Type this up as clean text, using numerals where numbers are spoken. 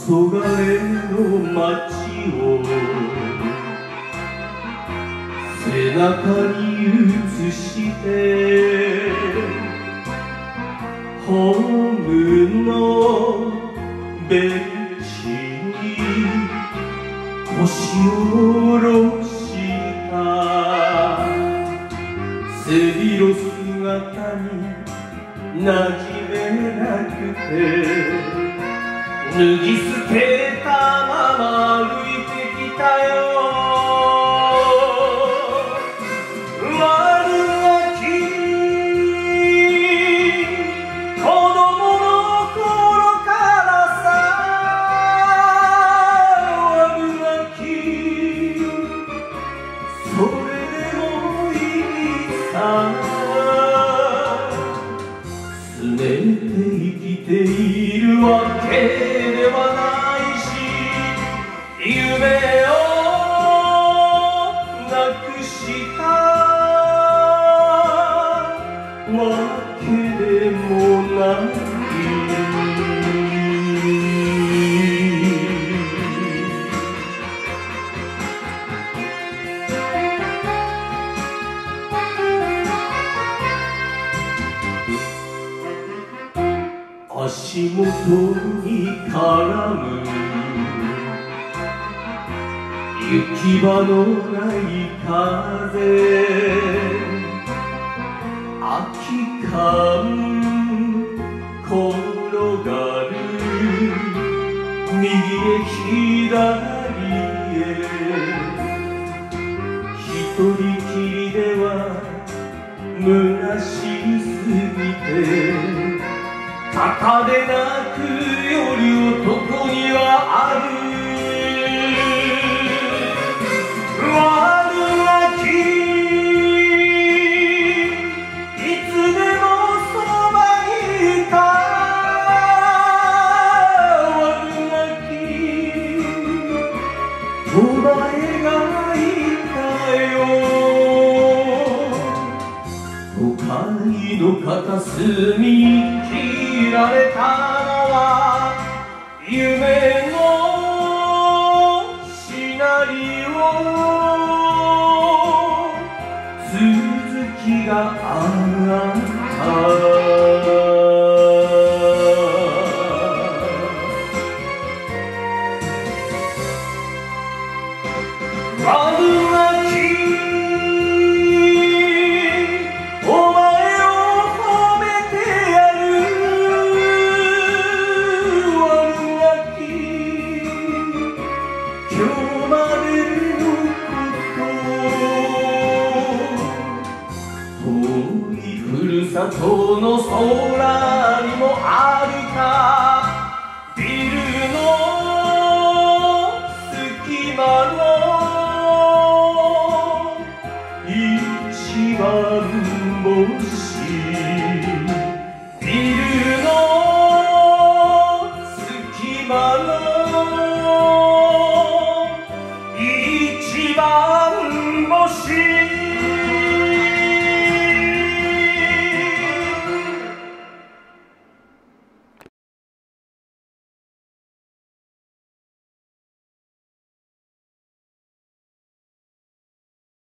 黄昏の街を背中に映してホームのベンチに腰を下ろした背広姿になじめなくて脱ぎ捨てたまま歩いてきたよすねて生きているわけではないし夢をなくしたわけでもない足元に絡む行き場のない風空き缶転がる右へ左へ一人きりでは虚しすぎて高でなくより男にはある悪あきいつでもそばにいた悪あきお前がいたよ都会の片隅に切られたのは夢のシナリオ続きがあった今日までのこと遠いふるさとの空にもあるかビルの隙間の一番星ビルの隙間の一番星